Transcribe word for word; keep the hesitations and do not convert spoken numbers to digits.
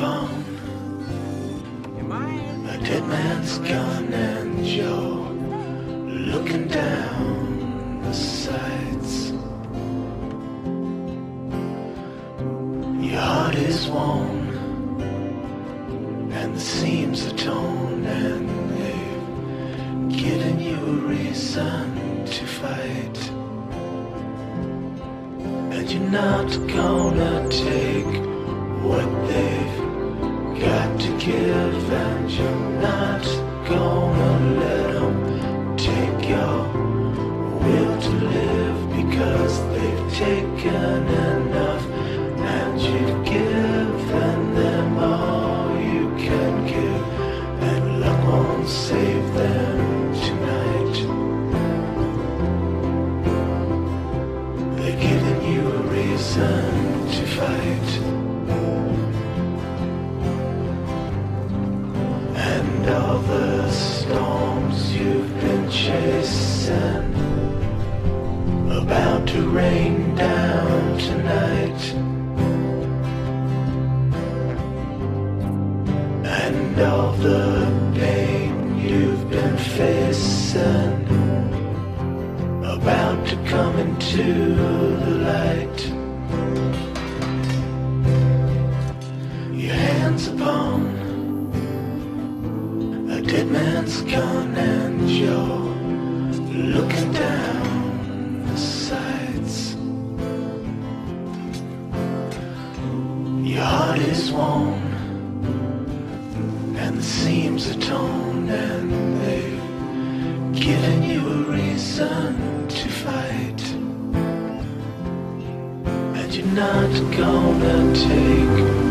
upon a dead man's gun, and you're looking down the sights. Your heart is worn and the seams are torn, and they've given you a reason to fight. And you're not gonna take what they've got to give, and you're not gonna let them take your will to live, because they've taken enough, and you've given them all you can give, and luck won't save them tonight. They're giving you a reason to fight. And all the storms you've been chasing about to rain down tonight. And all the pain you've been facing about to come into the light. Your hands upon a dead man's gun, and you're looking down the sights. Your heart is worn and the seams are torn, and they've given you a reason to fight. And you're not gonna take